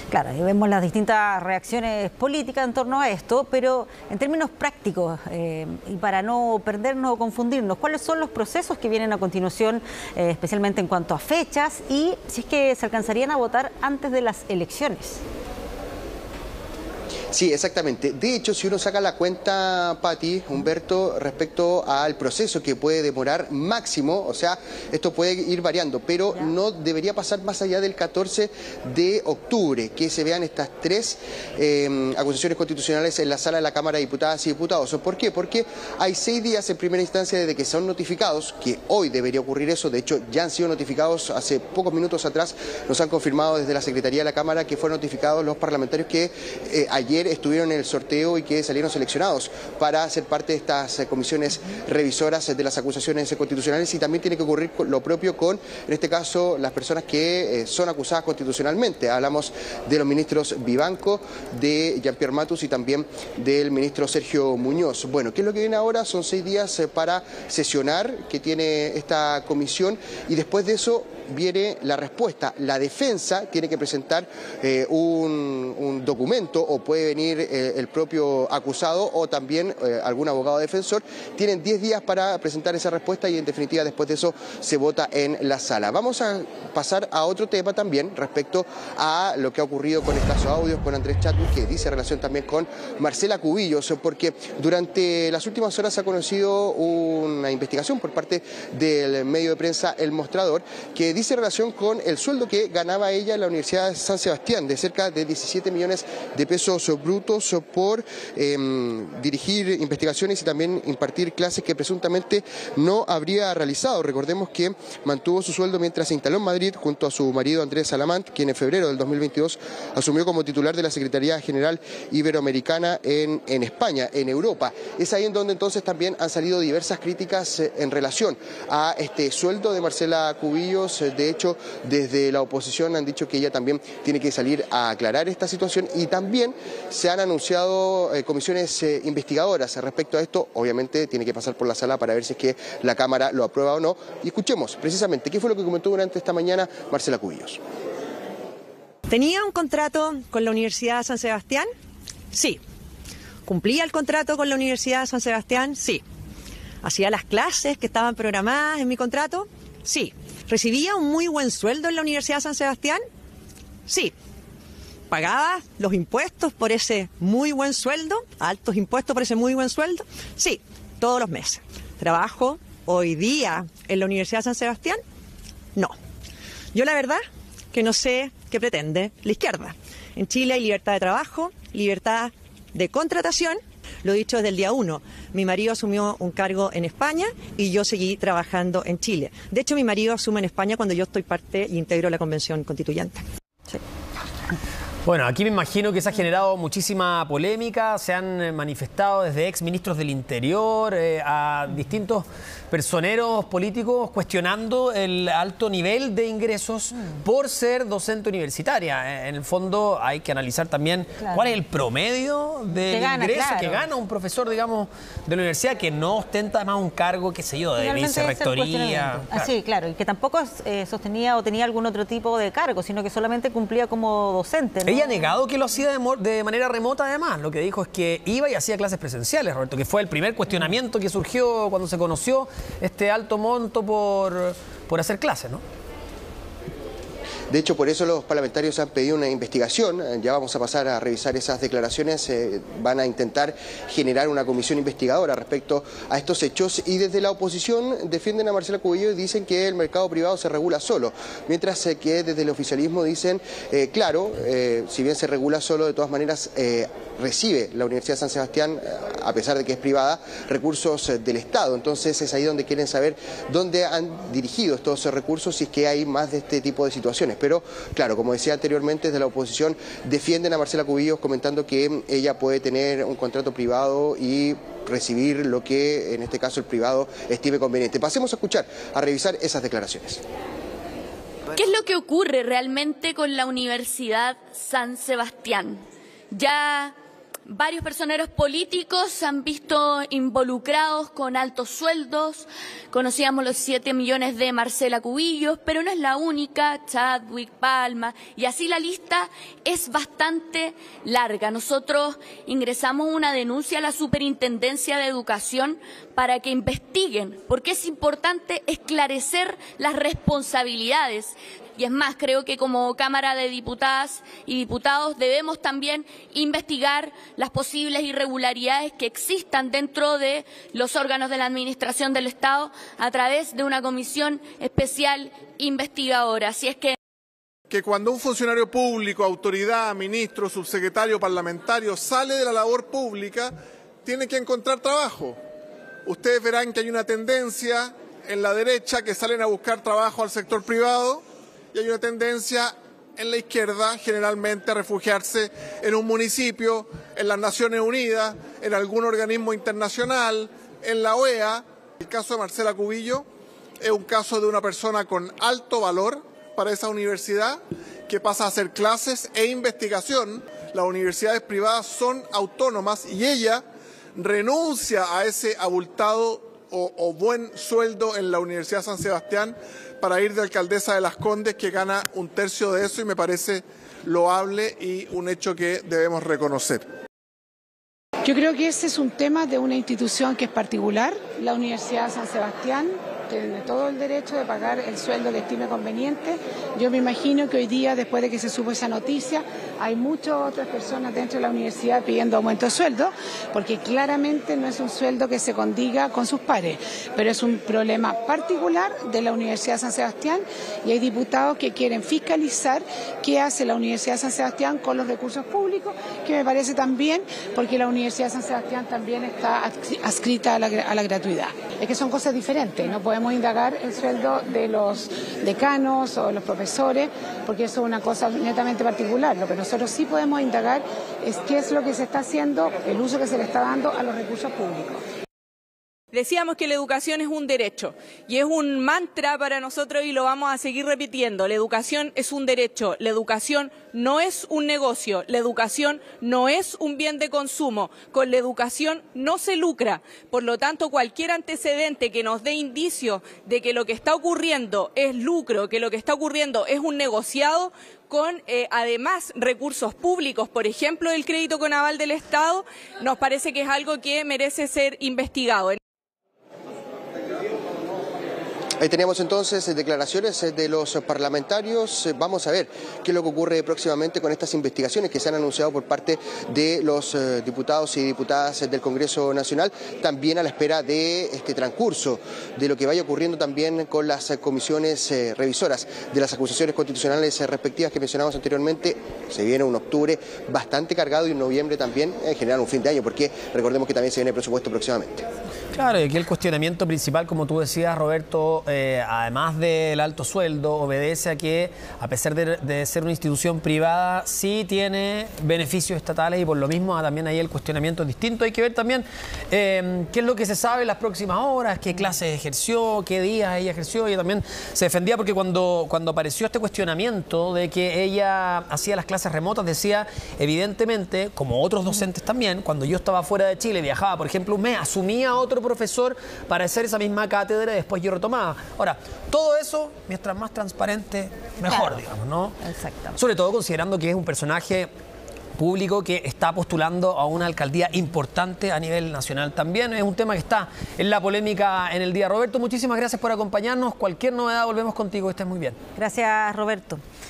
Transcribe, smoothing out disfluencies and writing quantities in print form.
Claro, y vemos las distintas reacciones políticas en torno a esto, pero en términos prácticos, y para no perdernos o confundirnos, ¿cuáles son los procesos que vienen a continuación, especialmente en cuanto a fechas, y si es que se alcanzarían a votar antes de las elecciones? Sí, exactamente. De hecho, si uno saca la cuenta, Pati, Humberto, respecto al proceso que puede demorar máximo, o sea, esto puede ir variando, pero no debería pasar más allá del 14 de octubre, que se vean estas tres acusaciones constitucionales en la sala de la Cámara de Diputadas y Diputados. ¿Por qué? Porque hay 6 días en primera instancia desde que son notificados, que hoy debería ocurrir eso, de hecho ya han sido notificados hace pocos minutos atrás, nos han confirmado desde la Secretaría de la Cámara que fueron notificados los parlamentarios que ayer estuvieron en el sorteo y que salieron seleccionados para ser parte de estas comisiones revisoras de las acusaciones constitucionales, y también tiene que ocurrir lo propio con, en este caso, las personas que son acusadas constitucionalmente. Hablamos de los ministros Vivanco, de Jean-Pierre Matus y también del ministro Sergio Muñoz. Bueno, ¿qué es lo que viene ahora? Son 6 días para sesionar, que tiene esta comisión, y después de eso viene la respuesta. La defensa tiene que presentar un documento, o puede venir el propio acusado o también algún abogado defensor. Tienen 10 días para presentar esa respuesta y en definitiva después de eso se vota en la sala. Vamos a pasar a otro tema también respecto a lo que ha ocurrido con estos audios con Andrés Chadwick, que dice relación también con Marcela Cubillos, porque durante las últimas horas se ha conocido una investigación por parte del medio de prensa El Mostrador, que dice relación con el sueldo que ganaba ella en la Universidad de San Sebastián, de cerca de 17 millones de pesos brutos por dirigir investigaciones y también impartir clases que presuntamente no habría realizado. Recordemos que mantuvo su sueldo mientras se instaló en Madrid junto a su marido Andrés Salamant, quien en febrero del 2022 asumió como titular de la Secretaría General Iberoamericana en España, en Europa. Es ahí en donde entonces también han salido diversas críticas en relación a este sueldo de Marcela Cubillos. De hecho, desde la oposición han dicho que ella también tiene que salir a aclarar esta situación, y también se han anunciado comisiones investigadoras respecto a esto. Obviamente tiene que pasar por la sala para ver si es que la Cámara lo aprueba o no. Y escuchemos precisamente qué fue lo que comentó durante esta mañana Marcela Cubillos. ¿Tenía un contrato con la Universidad de San Sebastián? Sí. ¿Cumplía el contrato con la Universidad de San Sebastián? Sí. ¿Hacía las clases que estaban programadas en mi contrato? Sí. ¿Recibía un muy buen sueldo en la Universidad de San Sebastián? Sí. ¿Pagaba los impuestos por ese muy buen sueldo? ¿Altos impuestos por ese muy buen sueldo? Sí, todos los meses. ¿Trabajo hoy día en la Universidad de San Sebastián? No. Yo la verdad que no sé qué pretende la izquierda. En Chile hay libertad de trabajo, libertad de contratación. Lo he dicho desde el día 1. Mi marido asumió un cargo en España y yo seguí trabajando en Chile. De hecho, mi marido asume en España cuando yo estoy parte y integro la Convención Constituyente. Sí. Bueno, aquí me imagino que se ha generado muchísima polémica, se han manifestado desde ex ministros del Interior a distintos personeros políticos cuestionando el alto nivel de ingresos por ser docente universitaria. En el fondo hay que analizar también cuál es el promedio del ingreso que gana un profesor, digamos, de la universidad, que no ostenta además un cargo, qué sé yo, de vicerrectoría. Así, claro, y que tampoco sostenía o tenía algún otro tipo de cargo, sino que solamente cumplía como docente, ¿no? Ella ha negado que lo hacía de manera remota, además. Lo que dijo es que iba y hacía clases presenciales, Roberto, que fue el primer cuestionamiento que surgió cuando se conoció este alto monto por hacer clases, ¿no? De hecho, por eso los parlamentarios han pedido una investigación. Ya vamos a pasar a revisar esas declaraciones. Van a intentar generar una comisión investigadora respecto a estos hechos. Y desde la oposición defienden a Marcela Cubillos y dicen que el mercado privado se regula solo. Mientras que desde el oficialismo dicen, claro, si bien se regula solo, de todas maneras recibe la Universidad de San Sebastián, a pesar de que es privada, recursos del Estado. Entonces es ahí donde quieren saber dónde han dirigido estos recursos, si es que hay más de este tipo de situaciones. Pero, claro, como decía anteriormente, desde la oposición defienden a Marcela Cubillos comentando que ella puede tener un contrato privado y recibir lo que, en este caso, el privado estime conveniente. Pasemos a escuchar, a revisar esas declaraciones. ¿Qué es lo que ocurre realmente con la Universidad San Sebastián? Ya varios personeros políticos se han visto involucrados con altos sueldos. Conocíamos los 7 millones de Marcela Cubillos, pero no es la única, Chadwick, Palma, y así la lista es bastante larga. Nosotros ingresamos una denuncia a la Superintendencia de Educación para que investiguen, porque es importante esclarecer las responsabilidades. Y es más, creo que como Cámara de Diputadas y Diputados debemos también investigar las posibles irregularidades que existan dentro de los órganos de la Administración del Estado a través de una comisión especial investigadora. Así es que cuando un funcionario público, autoridad, ministro, subsecretario, parlamentario sale de la labor pública, tiene que encontrar trabajo. Ustedes verán que hay una tendencia en la derecha que salen a buscar trabajo al sector privado, y hay una tendencia en la izquierda generalmente a refugiarse en un municipio, en las Naciones Unidas, en algún organismo internacional, en la OEA. El caso de Marcela Cubillos es un caso de una persona con alto valor para esa universidad que pasa a hacer clases e investigación. Las universidades privadas son autónomas y ella renuncia a ese abultado o buen sueldo en la Universidad San Sebastián para ir de alcaldesa de Las Condes, que gana 1/3 de eso, y me parece loable y un hecho que debemos reconocer. Yo creo que ese es un tema de una institución que es particular. La Universidad San Sebastián tiene todo el derecho de pagar el sueldo que estime conveniente. Yo me imagino que hoy día, después de que se supo esa noticia, hay muchas otras personas dentro de la universidad pidiendo aumento de sueldo, porque claramente no es un sueldo que se condiga con sus pares, pero es un problema particular de la Universidad San Sebastián, y hay diputados que quieren fiscalizar qué hace la Universidad San Sebastián con los recursos públicos, que me parece también, porque la Universidad San Sebastián también está adscrita a la gratuidad. Es que son cosas diferentes, no podemos indagar el sueldo de los decanos o de los profesores, porque eso es una cosa netamente particular. Lo que nosotros sí podemos indagar es qué es lo que se está haciendo, el uso que se le está dando a los recursos públicos. Decíamos que la educación es un derecho y es un mantra para nosotros y lo vamos a seguir repitiendo. La educación es un derecho, la educación no es un negocio, la educación no es un bien de consumo, con la educación no se lucra. Por lo tanto, cualquier antecedente que nos dé indicio de que lo que está ocurriendo es lucro, que lo que está ocurriendo es un negociado, con además recursos públicos, por ejemplo el crédito con aval del Estado, nos parece que es algo que merece ser investigado. Ahí teníamos entonces declaraciones de los parlamentarios. Vamos a ver qué es lo que ocurre próximamente con estas investigaciones que se han anunciado por parte de los diputados y diputadas del Congreso Nacional, también a la espera de este transcurso, de lo que vaya ocurriendo también con las comisiones revisoras de las acusaciones constitucionales respectivas que mencionamos anteriormente. Se viene un octubre bastante cargado y un noviembre también, en general un fin de año, porque recordemos que también se viene el presupuesto próximamente. Claro, y aquí el cuestionamiento principal, como tú decías, Roberto, además del alto sueldo, obedece a que, a pesar de ser una institución privada, sí tiene beneficios estatales, y por lo mismo también ahí el cuestionamiento es distinto. Hay que ver también qué es lo que se sabe en las próximas horas, qué clases ejerció, qué días ella ejerció. Ella también se defendía porque cuando apareció este cuestionamiento de que ella hacía las clases remotas, decía, evidentemente, como otros docentes también, cuando yo estaba fuera de Chile, viajaba, por ejemplo, un mes, asumía a otro profesor para hacer esa misma cátedra y después yo retomaba. Ahora, todo eso, mientras más transparente, mejor, claro, digamos, ¿no? Exactamente. Sobre todo considerando que es un personaje público que está postulando a una alcaldía importante a nivel nacional. También es un tema que está en la polémica en el día. Roberto, muchísimas gracias por acompañarnos. Cualquier novedad volvemos contigo. Que estés muy bien. Gracias, Roberto.